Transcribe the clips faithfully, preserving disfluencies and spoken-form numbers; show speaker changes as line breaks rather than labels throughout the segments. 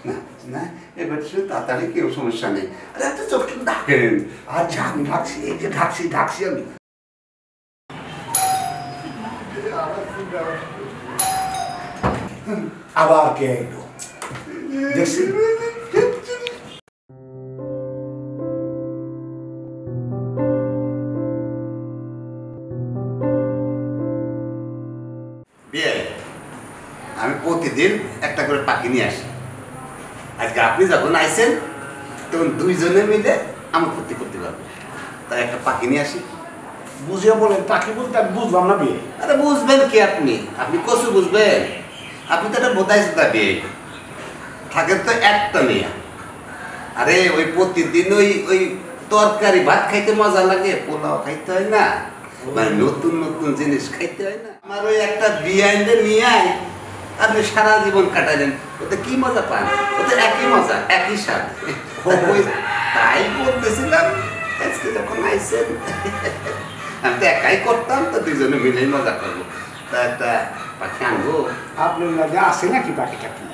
না না এবার সে তাড়াতাড়ি কেউ সমস্যা নেই আরে এত চোখ কিন্তু ডাকেন আচ্ছা আমি ঢাকছি এই যে ঢাকছি ঢাকছি আমি আবার কে এলো দেখছি আমি প্রতিদিন একটা করে পাখি নিয়ে আসি আজকে আপনি যখন আইছেন তখন দুইজনে মিলে আমার ক্ষতি করতে পারবো তাই একটা পাখি নিয়ে আসি
বুঝিয়ে বলেন পাখি বলতে আমি বুঝলাম না বিয়ে
আরে বুঝবেন কি আপনি আপনি কচু বুঝবেন আপনি তো একটা বোধাই সুদা বিয়ে থাকেন তো একটা নিয়ে আরে ওই প্রতিদিন ওই ওই তরকারি ভাত খাইতে মজা লাগে পোলাও খাইতে হয় না মানে নতুন নতুন জিনিস খাইতে হয় না আমার ওই একটা বিয়ে আইনে নিয়ে আয় আপনি সারা জীবন কাটালেন ওতে কি মজা পান ওতে একই মজা একই স্বাদ তাই বলতেছিলাম আজকে যখন আইসেন আমি তো একাই করতাম তো দুজনে মিলেই মজা করবো তা একটা পাখি আনবো
আপনার লাগে আসে নাকি পাখি টাকি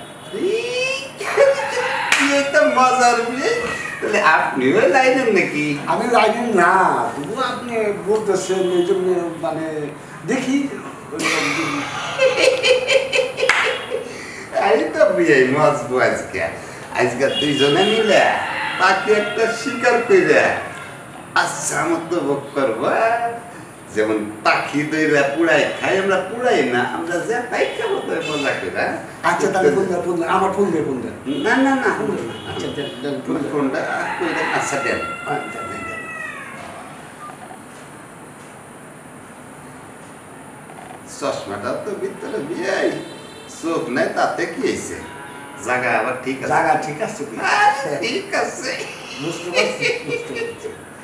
এটা মজার বিয়ে তাহলে আপনিও লাইনেন নাকি
আমি লাইনেন না তবু আপনি বলতেছেন এই জন্য মানে দেখি
আমি তো বিয়ে মজবো আজকে আজকে দুইজনে মিলে পাখি একটা শিকার করে আচ্ছা মতো ভোগ করবো যেমন পাখি দইরা পুড়াই খাই আমরা পুড়াই না আমরা যা খাই খাবো তো মজা করে
আচ্ছা তাহলে ফোন দেন ফোন দেন আমার ফোন দেন ফোন দেন
না না না
আচ্ছা দেন
ফোনটা আচ্ছা দেন চশমাটা তো ভিতরে বিয়ে চোখ নাই তাতে কি হয়েছে জায়গা আবার ঠিক আছে
জায়গা ঠিক আছে
ঠিক আছে
বুঝতে পারছি বুঝতে পারছি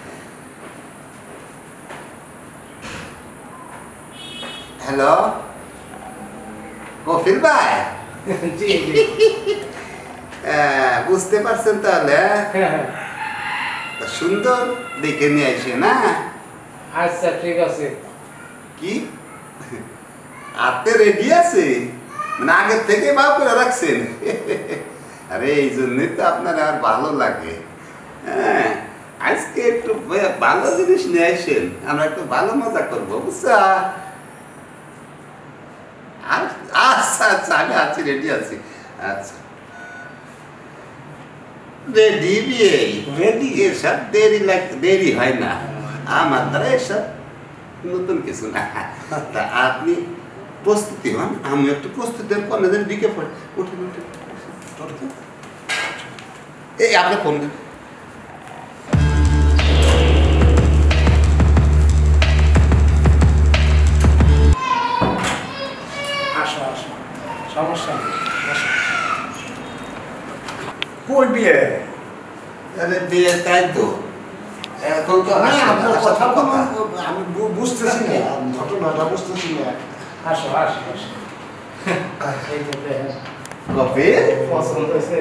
হ্যালো কফিল ভাই
জি জি
বুঝতে পারছেন তাহলে সুন্দর দেখে নিয়ে আসে না
আচ্ছা ঠিক আছে
কি হাতে রেডি আছে মানে আগের থেকে ভাব করে রাখছেন আরে এই জন্যই তো আপনার আর ভালো লাগে হ্যাঁ আজকে একটু ভালো জিনিস নিয়ে আসেন আমরা একটু ভালো মজা করবো বুঝছা আচ্ছা আচ্ছা আমি আছি রেডি আছি আচ্ছা রেডি বিয়ে
রেডি
এসব দেরি লাগ দেরি হয় না আমার দ্বারা এসব নতুন কিছু না তা আপনি প্রস্তুতি হন আমি একটু প্রস্তুতি হন কলেজের দিকে পড়ে উঠুন উঠুন এই আপনি ফোন দেন
আসো আসো সমস্যা নেই কই বিয়ে
আরে বিয়ে তাই তো এখন তো
আপনার কথা আমি বুঝতেছি না ঘটনাটা বুঝতেছি না আসো আসো আসো
কফিল
পছন্দ হয়েছে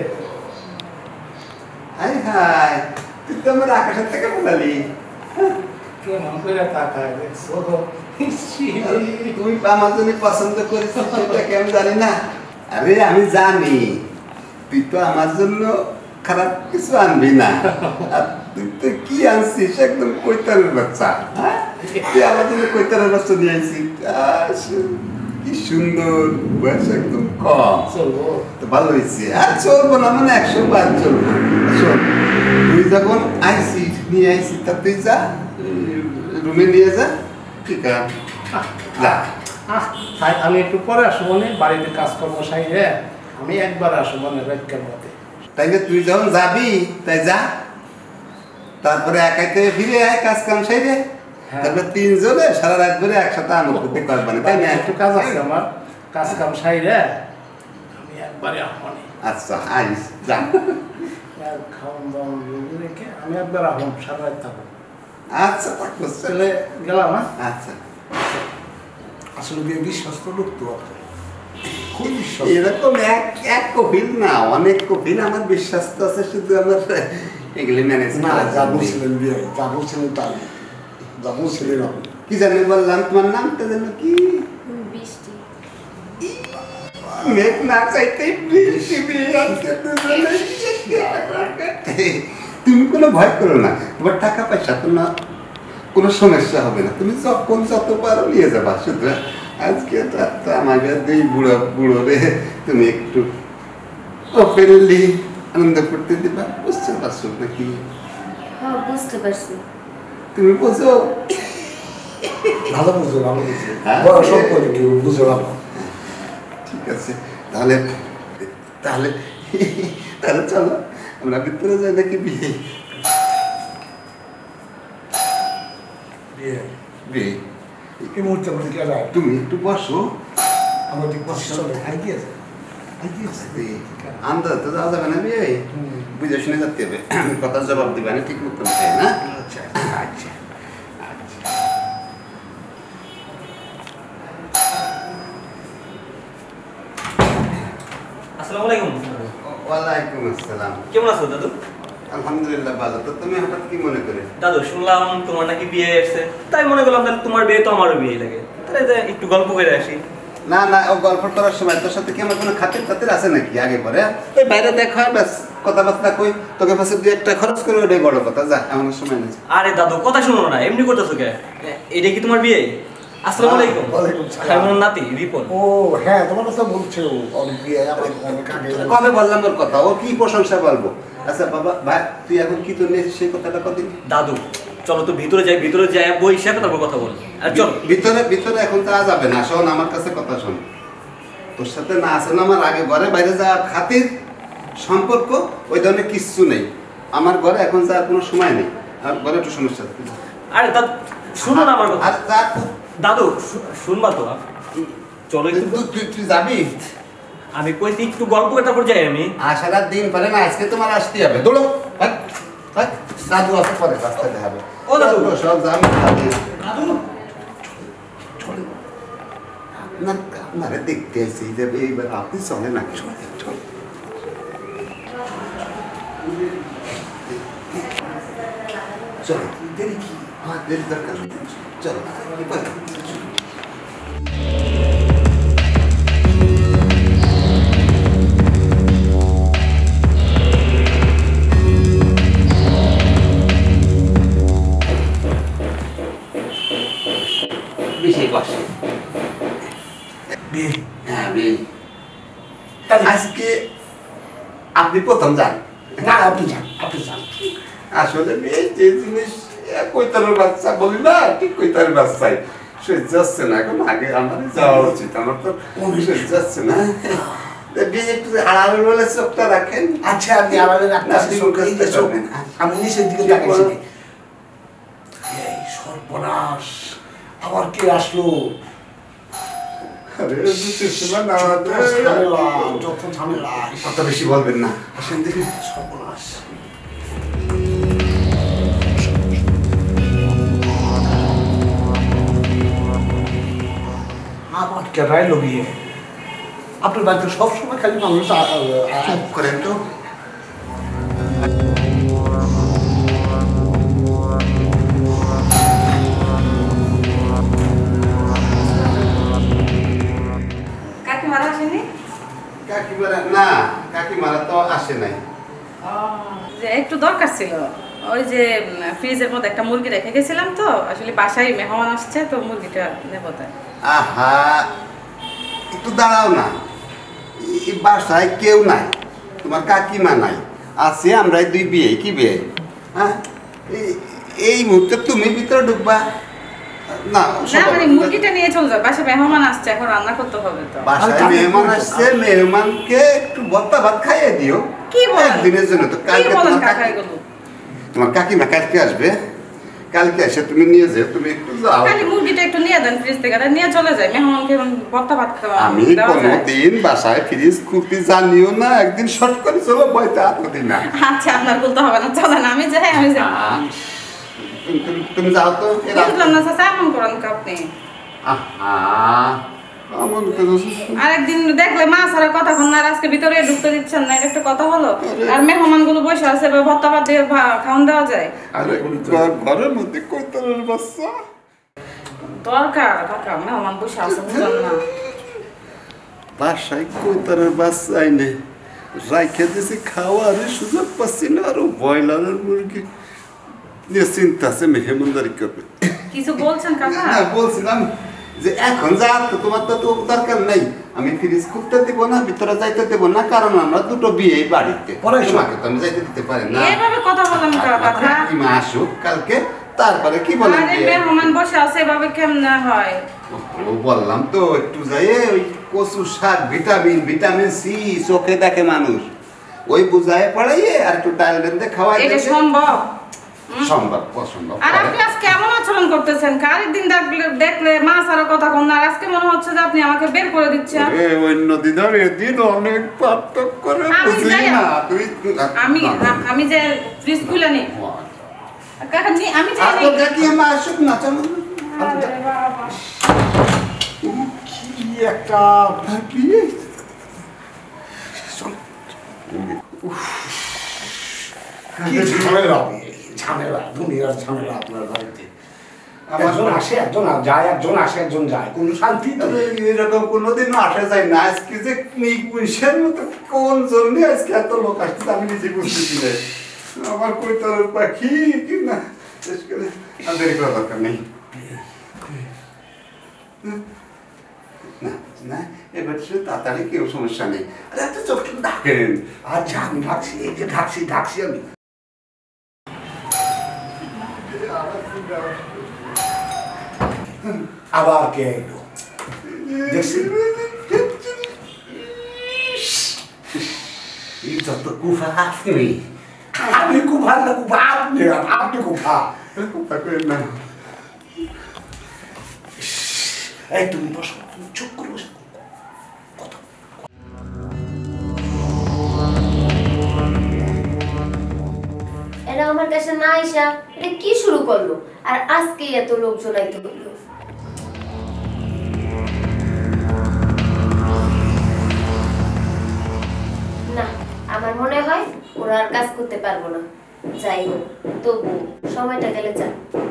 হাই হাই তুই তো আমার আকাশের থেকে বলালি
কেমন করে তাকায় দেখছো
তুই আমার জন্য পছন্দ করেছিস সেটা কেমন জানি না আরে আমি জানি তুই তো আমার জন্য খারাপ কিছু আনবি না আর তুই তো কি আনছিস একদম কৈতারের বাচ্চা হ্যাঁ তুই আমার জন্য কৈতারের বাচ্চা নিয়ে আনছিস কি সুন্দর বয়স একদম কম
চলবো
তো ভালো হয়েছে আর চলবো না মানে একশো বার চলবো শোন তুই যখন আইসিস নিয়ে আইসিস তা তুই যা রুমে নিয়ে যা ঠিক আছে যা
আমি একটু পরে আসবো মানে বাড়িতে কাজকর্ম সাইরে আমি একবার আসবো মানে রাতকার মধ্যে
তাইলে তুই যখন যাবি তাই যা তারপরে একাইতে ফিরে আয় কাজ কাম সাইরে তারপরে তিনজনে সারা রাত ধরে একসাথে আনন্দ করতে পারবানি তাই না
একটু কাজ আছে আমার কাজ কাম সাইরে আমি একবারে আসবো
আচ্ছা আইস যা
খাওয়ান দাওয়ান রেখে আমি একবার আসবো সারা রাত থাকবো
আচ্ছা থাকবো
চলে গেলাম হ্যাঁ
আচ্ছা
আসলে বিয়ে বিশ্বস্ত লোক তো খুব বিশ্বাস
এরকম এক এক কপিল না অনেক কপিল আমার বিশ্বাস তো আছে শুধু আমার এগুলি ম্যানেজ
না যা বলছিলেন বিয়ে যা বলছিলেন তাই যা বলছিলেন আপনি
কি জানি বললাম তোমার নামটা যেন কি
বৃষ্টি
মেঘ না চাইতেই বৃষ্টি বিয়ে আজকে দুজনে। তুমি কোনো ভয় করো না, তোমার টাকা পয়সা তো না কোনো সমস্যা হবে না, তুমি যখন যত পারো নিয়ে যাবা। শুধু আজকে রাতটা আমাকে দুই বুড়ো বুড়ো রে তুমি একটু ওপেনলি আনন্দ করতে দিবা, বুঝতে পারছো নাকি?
হ্যাঁ বুঝতে পারছি।
তুমি বোঝো?
ভালো বুঝো, ভালো বুঝো,
হ্যাঁ।
বড় সম্পর্কে কেউ বুঝো না।
ঠিক আছে, তাহলে তাহলে তাহলে চলো আমরা ভিতরে যাই নাকি? বিয়ে
বিয়ে
বিয়ে
এই মুহূর্তে আমাদের কে যায়?
তুমি একটু বসো।
আমরা ঠিক বসে চলে খাই দিয়েছে
আন্দাজ তো যাওয়া যাবে না, বিয়ে বুঝে শুনে যেতে হবে, কথার জবাব দিবে না ঠিক মতো, তাই না?
আচ্ছা
আচ্ছা আচ্ছা।
আসসালামু আলাইকুম।
ওয়ালাইকুম আসসালাম।
কেমন আছো দাদু?
আলহামদুলিল্লাহ ভালো। তো তুমি হঠাৎ কি মনে করে?
দাদু শুনলাম তোমার নাকি বিয়ে এসেছে, তাই মনে করলাম তাহলে তোমার বিয়ে তো আমারও বিয়ে লাগে, তাহলে যে একটু গল্প করে আসি।
না না, ও গল্প করার সময় তোর সাথে কি আমার কোনো খাতির খাতির আছে নাকি? আগে পরে ওই বাইরে দেখা হয়, ব্যাস কথাবার্তা কই, তোকে পাশে দুই একটা খরচ করে ওটাই বড় কথা। যা, এমন সময় নেই।
আরে দাদু কথা শুনো না, এমনি করতেছো কে? এটা কি তোমার বিয়ে? আসসালামু আলাইকুম।
ওয়ালাইকুম সালাম।
আমার নাতি রিপন।
ও হ্যাঁ, তোমার কথা বলছো অনেক বিয়ে আমার অনেক আগে।
কবে বললাম ওর কথা? ও কি প্রশংসা বলবো? আচ্ছা বাবা ভাই, তুই এখন কি তোর নিয়েছিস সেই কথাটা কদিন?
দাদু চলো তো ভিতরে যাই, ভিতরে যাই বই সে তারপর কথা বল। আর চলো
ভিতরে ভিতরে এখন যাওয়া যাবে না। শোন আমার কাছে কথা শোন, তোর সাথে না আছে না আমার আগে ঘরে বাইরে যাওয়ার খাতির সম্পর্ক ওই ধরনের কিচ্ছু নেই। আমার ঘরে এখন যাওয়ার কোনো সময় নেই, আর ঘরে একটু সমস্যা আছে।
আরে দাদু শুনো না আমার কথা।
আর যা,
দাদু শু- শুনবা তো? চলো একটু,
তুই তুই তুই যাবি?
আমি কইতে একটু গল্প করে তারপর যাই আমি।
আসার দিন পারে না, আজকে তোমার আসতে হবে। দৌড়ো ভাই, ভাই, দাদু আসতে পরে রাস্তাতে হবে।
ও দাদু।
সব আমি খাবি।
দাদু
আপনার আপনারা দেখতে এসেছি যে এইবার আপনি চলে নাকি? চলে চলে চলো, দেরি কি? হ্যাঁ দেরি দরকার নেই, চলো এবার। বেশি বসে।
বিয়ে
হ্যাঁ বিয়ে। আজকে আপনি প্রথম যান।
না, আপনি যান, আপনি যান।
আসলে মেয়ে যে জিনিস কৈতারের বাচ্চা বলি না, ঠিক কৈতারের বাচ্চাই সহ্য যাচ্ছে না এখন। আগে আমার যাওয়া উচিত, আমার তো সহ্য যাচ্ছে না। বিয়ে একটু আড়ালের বলে চোখটা রাখেন।
আচ্ছা আপনি আমাদের একটা আমি নিচের দিকে তাকাইছি। এই সর্বনাশ, আবার কে আসলো?
আরে দুষ্টিমান আমাদের।
ঝামেলা, যত ঝামেলা।
কথা বেশি বলবেন না, আসেন দেখি।
সর্বনাশ। আবার কেরাই বিয়ে? আপনার বাড়িতে সবসময় খালি মানুষ আ- আ- আ-
চুপ করেন তো।
কাকিমারা আসেনি?
কাকিমারা না, কাকিমারা তো আসে নাই।
যে একটু দরকার ছিল, ওই যে উম, ফ্রিজের মধ্যে একটা মুরগি রেখে গেছিলাম তো, আসলে বাসায় মেহমান আসছে তো মুরগিটা নেবো তাই।
আহা, একটু দাঁড়াও না। এই বাসায় কেউ নাই, তোমার কাকিমা নাই, আছে আমরাই দুই বিয়ে। কি বিয়ে? হ্যাঁ, এই- এই মুহূর্তে তুমি ভিতরে ঢুকবা না?
না মানে মুরগিটা নিয়ে চলে যাও, বাসায় মেহমান আসছে, এখন রান্না করতে হবে তো।
বাসায় মেহমান আসছে, মেহমানকে একটু ভর্তা ভাত খাইয়ে দিও।
কি বলেন?
একদিনের জন্য তো।
কি
কালকে
বলেন
তোমার
কাকা
কাকি-
এগুলো?
তোমার কাকিমা কালকে আসবে, কালকে এসে তুমি নিয়ে যাও, তুমি একটু যাও।
খালি মুরগিটা একটু নিয়ে দেন ফ্রিজ থেকে, আর নিয়ে চলে যায়। মেহমানকে ভর্তা ভাত খাওয়া
আমি
দেওয়া যায়।
কোনোদিন বাসায় ফ্রিজ খুলতে জানিও না, একদিন শর্ট করে চলো বইতে আতদিন না।
আচ্ছা আপনার বলতে হবে না, চলেন আমি যাই, আমি যাই।
আহ, তুমি- তুমি- তুমি যাও তো। এ রাত-
বুঝলাম না চাচা, এমন করেন কা আপনি?
আহা, এমন কেন?
আরেকদিন দেখলে মা সারা কথা হন না, আর আজকে ভিতরে ঢুকতে দিচ্ছেন না, এটা একটা কথা হলো? আর মেহমান গুলো বসে আছে, এবার ভর্তা ভাত দিয়ে ভা- খাওয়ান দেওয়া যায়?
আরে ঘর- ঘরের মধ্যে কৈতরের বাচ্চা।
দরকার কাকা, মেহমান বসে আছে বুঝলেন না?
বাসায় কৈতারের বাচ্চা আইনে রাইখে দিয়েছি খাওয়ার সুযোগ পাচ্ছি না, আরো ব্রয়লারের মুরগি নিয়ে চিন্তা আছে মেহমানদারি করবে।
কিছু বলছেন কাকা?
না, বলছিলাম যে এখন যা তো তোমার তো তো দরকার নেই, আমি ফ্রিজ খুলতে দেবো না, ভিতরে যাইতে দেবো না, কারণ আমরা দুটো বিয়ে বাড়িতে, তোমাকে তো আমি যাইতে দিতে পারি না।
এভাবে কথা বলেন কাকা?
ইমা আসুক কালকে, তারপরে কি বলেন?
আরে মেহমান বসে আছে, এভাবে কেমনে হয়?
ও বললাম তো একটু যাই ওই কচু শাক, ভিটামিন ভিটামিন সি চোখে দেখে মানুষ, ওই বুঝায় পড়াইয়ে আর একটু ডাল রেন্দে খাওয়াই।
এটা সম্ভব?
সম্ভব অসম্ভব।
আর আপনি আজকে কেমন আচরণ করতেছেন? আরেকদিন দেখলে দেখলে মা সারা কথা কোন, আর আজকে মনে হচ্ছে যে আপনি আমাকে বের করে দিচ্ছেন।
এ অন্য দিন আর এদিন অনেক পার্থক্য করে বুঝলি না তুই।
আমি আমি যে ফ্রিজ খুলে নি কাকা, নি আমি
আর
জানি
তো দেখি মা আসুক না, চলো।
আরে বাবা,
কি একটা ভাবি। কি ঝামেলা, ঝামেলা, দুনিয়ার ঝামেলা আপনার বাড়িতে। একজন আসে একজন যায়, একজন আসে একজন যায়, কোনো শান্তি তো নেই।
এরকম কোনোদিনও আসা যায় না। আজকে যে পুলিশের মতো কোন জন্য আজকে এত লোক আসছে আমি নিজে বুঝতেছি না। আমার কৈতরের পাখি কি না, শেষ করে আর দেরি করার দরকার নেই। না না, এবার সে তাড়াতাড়ি কেউ সমস্যা নেই। আরে এত চোখ ডাকেন।
আচ্ছা আমি ঢাকছি, এই যে ঢাকছি ঢাকছি আমি। আবার কে এলো দেখছি? এটা তো কুফা আপনি। আমি কুফা না, কুফা আপনি, আপনি কুফা।
কথা কই না।
এই তুমি বসো, তুমি চুপ করে বসো। কথা
এরা আমার কাছে না আইসা এটা কি শুরু করলো, আর আজকে এত লোকজন আইতে হইলো। না, আমার মনে হয় ওরা আর কাজ করতে পারবো না। যাই হোক, তবু সময়টা গেলে যাক।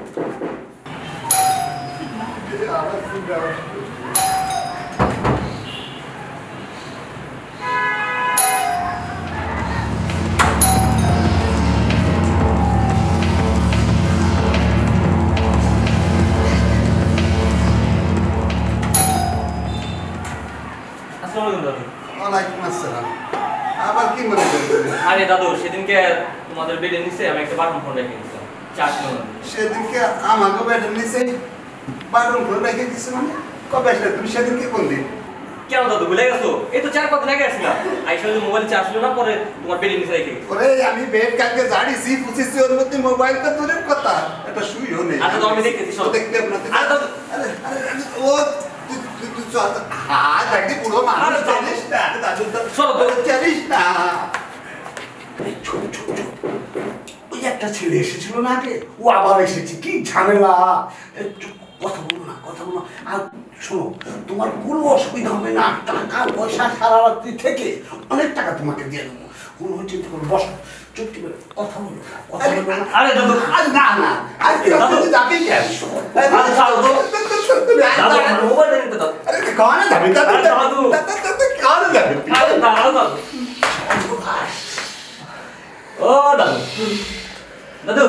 আসসালামু আলাইকুম দাদু।
ওয়ালাইকুম আসসালাম। আবার কি মনে করবে?
আরে দাদু, সেদিনকে তোমাদের বেডের নিচে আমি একটা বাটন ফোন রেখে দিয়েছিলাম, চার্জ নেওয়ার জন্য।
সেদিনকে আমাকে ব্যাটার নিচে বাটন ফোন রেখে দিছে মানে কবে আসলে তুমি? সেদিনকে কোন দিন?
কেন দাদু ভুলে গেছো? এই তো চার পাঁচ দিন আগে আসছিলাম। আইসা যদি মোবাইল চার্জ ছিল না, পরে তোমার বেডের নিচে রেখে গেছি।
ওরে আমি বেড কালকে ঝাড়িছি পুছিছি, ওর মধ্যে মোবাইল তো দূরের কথা, এটা শুইও নেই।
আচ্ছা তো আমি দেখতেছি,
ও
সব
দেখতে আপনার
আরে দাদু,
আরে আরে আরে, ও তুই তুই তুই চল হাত একদিন পুরো মানুষ
আরে দাদু,
জানিস না, দাদু
চলো তো।
তো জানিস না।
এই ছোট ছোট ছোট। ওই একটা ছেলে এসেছিল না আগে, ও আবার এসেছে, কি ঝামেলা। এই চুপ, কথা বলো না, কথা বলো না। আর শোনো, তোমার কোনো অসুবিধা হবে না, টাকা পয়সা সারা রাত্রি থেকে অনেক টাকা তোমাকে দিয়ে দেবো, কোনো চিন্তা করো। বসো চুপ করে কথা বলো না, কথা বলো না।
আরে দাদু,
আরে না না, আরে
দাদু,
তুই যাবি কেন?
আরে দাদু,
তুমি আয়
দাদু,
না।
আমার মোবাইল নিয়ে নিতে দাও।
আরে তুই কানে যাবি? দাদু
আরে দাদু।
দাদু কানে যাবি?
আরে দাদু, দাদু। ও দাদু, দাদু,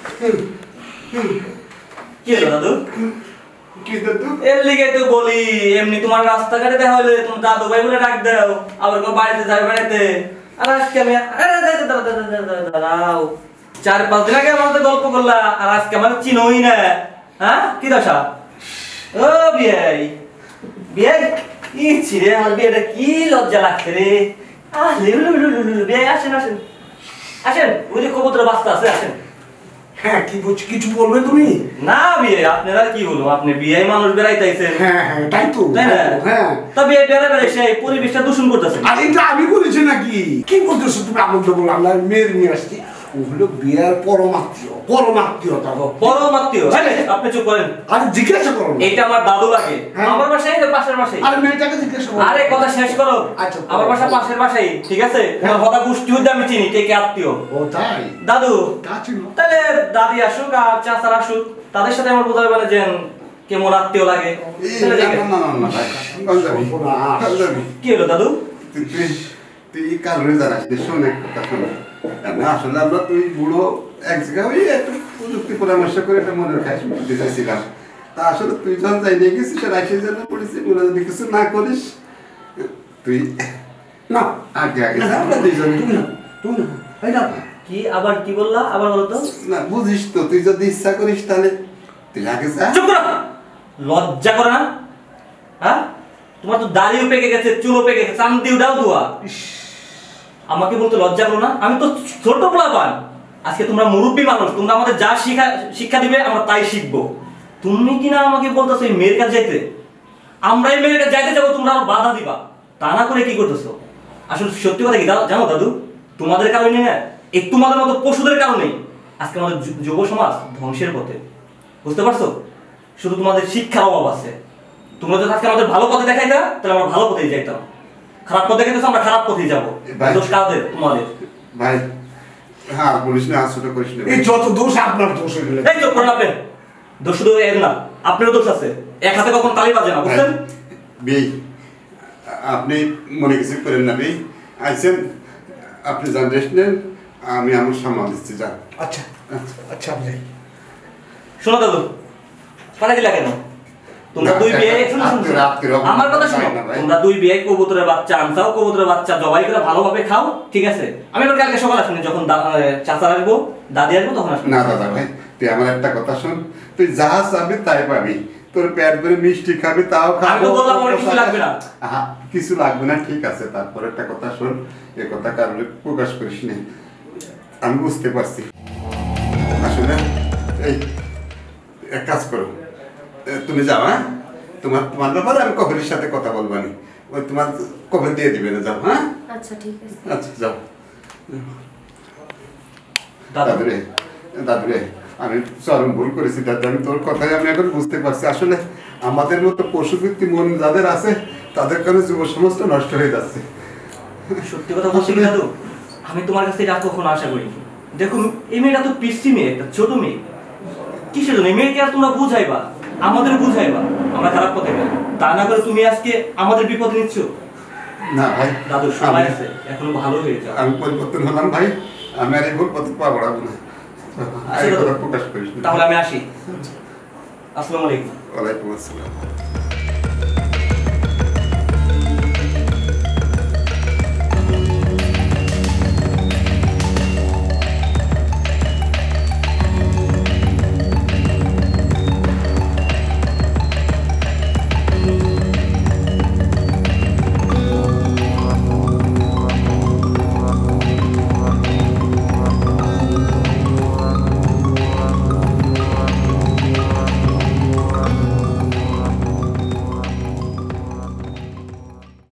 কি হলো দাদু?
কি দাদু?
এর লিগে তো বলি, এমনি তোমার রাস্তাঘাটে দেখা হলে তোমার দাদু ভাই বলে ডাক দাও, আবার কেউ বাড়িতে যাবে বেড়াতে। আর আজকে আমি আরে দাদা দাদা দাদা দাদা দাঁড়াও, চার পাঁচ দিন আগে আমার সাথে গল্প করলা, আর আজকে আমার চিনোই না। হ্যাঁ কি দশা? ও বিয়াই বিয়াই, কি ছিড়ে আমার বিয়েটা, কি লজ্জা লাগছে রে। আহ লিলু লিলু লিলু, বিয়াই আসেন আসেন আসেন, ওই যে কবুতর বাস্তা আছে, আসেন।
হ্যাঁ কি বলছি, কিছু বলবে তুমি?
না বিয়ে, আপনারা কি বলবো, আপনি বিয়ে মানুষ বেড়াইতেছেন,
হ্যাঁ হ্যাঁ তাই তো,
তাই না?
হ্যাঁ।
তা বিয়ে বেড়ে বেড়ে সেই পরিবেশটা দূষণ করতেছেন।
আর এটা আমি বলেছি নাকি? কি বলতেছো তুমি? আনন্দ বলো, আমরা মেয়ের নিয়ে আসছি, ওগুলো বিয়ের পরমাত্মীয়, পরমাত্মীয়তা।
পরম আত্মীয়, আপনি চুপ করেন।
আরে জিজ্ঞাসা করো না।
এইটা আমার দাদু লাগে,
হ্যাঁ।
আমার বাসায় না পাশের বাসায়।
আরে মেয়েটাকে জিজ্ঞাসা করো।
আরে কথা শেষ করো।
আচ্ছা,
আমার বাসা পাশের বাসায়, ঠিক আছে? আমার কথা গোষ্ঠী হইতে আমি চিনি কে কে আত্মীয়।
ও তাই?
দাদু,
তা ছিল।
তাহলে দাদি আসুক আর চাচারা আসুক, তাদের সাথে আমার বোঝাবে বলে যে কেমন আত্মীয় লাগে
এই
চলে
না
যাবে।
না না না ভাই গঞ্জাবি গঞ্জাবি
কি হলো দাদু?
তুই তুই তুই এই কারণে জানাস যে শোন এক কথা শোন না আসলে আমরা তুই বুড়ো এক জায়গায় ওই একটু প্রযুক্তি পরামর্শ করে একটা মনের খাই দিতে চাইছিলাম তা আসলে তুই যখন যাই নিয়ে গেছিস রাইসের জন্য পড়েছিস মনে যদি কিছু না করিস তুই না আগে আগে যা, আমরা দুইজনে
তুমি না তুমি না এই না
কি আবার কি বললা? আবার বলো তো।
না বুঝিস তো তুই যদি ইচ্ছা করিস তাহলে তুই আগে যা
চুপ করো। লজ্জা করে না? হ্যাঁ, তোমার তো দাড়িও পেকে গেছে, চুলও পেকে গেছে, চান্দি উঠাও দুয়া। আমাকে বলতে লজ্জা করো না? আমি তো ছোট পোলাপান। আজকে তোমরা মুরব্বী মানুষ, তোমরা আমাদের যা শিক্ষা শিক্ষা দিবে আমরা তাই শিখবো। তুমি কি না আমাকে বলতেছো এই মেয়ের কাছে যাইতে? আমরা এই মেয়ের কাছে যাইতে যাবো, তোমরা আরো বাধা দিবা। তা না করে কি করতেছো? আসলে সত্যি কথা কি দা- জানো দাদু, তোমাদের কারণে না, এই তোমাদের মতো পশুদের কারণেই আজকে আমাদের যু- যুব সমাজ ধ্বংসের পথে। বুঝতে পারছো? শুধু তোমাদের শিক্ষার অভাব আছে। তোমরা যদি আজকে আমাদের ভালো পথে দেখাইতা তাহলে আমরা ভালো পথেই যাইতাম। খারাপ পথে দেখাইতেছো, আমরা খারাপ পথেই যাবো।
ভাই।
দোষ কাদের? তোমাদের।
ভাই হ্যাঁ আর বলিস না আর ছোট করিস না
এই যত দোষ আপনার দোষ হয়ে গেলে
এই চুপ করুন আপনি। দোষ শুধু এর না, আপনারও দোষ আছে। এক হাতে কখন তালি বাজে না, বুঝছেন?
বেই আপনি মনে কিছু করেন না বেই আইসেন আপনি যান রেস্ট নেন আমি আমার সামাল দিচ্ছি যান
আচ্ছা আচ্ছা আপনি
শোনো দাদু, পাঠাই দিলা কেন? তোমরা
না,
দুই বিয়ে
রাত্রে-
শুনো, শুনো, শুনো।
রাত্রে অবস্থা
আমার কথা শোনো।
হয় না ভাই।
তোমরা দুই বিয়ে কবুতরের বাচ্চা আনসাও, কবুতরের বাচ্চা জবাই করে ভালোভাবে খাও, ঠিক আছে? আমি আবার কালকে সকালে আসবো, যখন দা- আহ, চাচা আসবো, দাদি আসবো, তখন আসবো।
না দাদা ভাই তুই আমার একটা কথা শোন তুই যা চাবি তাই পাবি তোর পেট ভরে মিষ্টি খাবি তাও
আমি
খাবো
তো বললাম আমার কিছু লাগবে না।
আহা, কিছু লাগবে না ঠিক আছে তারপর একটা কথা শোন এ কথা কারণে প্রকাশ করিস না আমি বুঝতে পারছি আসলে এই এক কাজ করো এ, তুমি যাও হ্যাঁ তোমার তোমার ব্যাপারে আমি কফির সাথে কথা বলবানি ওই তোমার কফি দিয়ে দিবে না যাও হ্যাঁ
আচ্ছা ঠিক আছে
আচ্ছা যাও
দাদু,
দাদুরে দাদুরে আমি চরম ভুল করেছি দাদু আমি তোর কথাই আমি এখন বুঝতে পারছি আসলে আমাদের মতো পশুবৃত্তি মন যাদের আছে তাদের কারণে যুব সমাজটা নষ্ট হয়ে যাচ্ছে
সত্যি কথা বলছি কি দাদু, আমি তোমার কাছে এটা কখনো আশা করিনি। দেখুন, এই মেয়েটা তো পিসি মেয়ে, একটা ছোট মেয়ে। কিসের জন্য এই মেয়েকে আর তোমরা বুঝাইবা, আমাদের বুঝাইবা আমরা খারাপ পথে গেলে? তা না করে তুমি আজকে আমাদের বিপদে নিচ্ছ।
না ভাই
দাদু সময়
আমি-
আছে, এখনো ভালো হয়ে যাও।
আমি পরিবর্তন হলাম ভাই আমি আর এই ভুল পথে পা বাড়াবো না আর এই
আচ্ছা
কথা
দাদু,
প্রকাশ করিস না
তাহলে আমি আসি। আসসালামু আলাইকুম।
ওয়ালাইকুম আসসালাম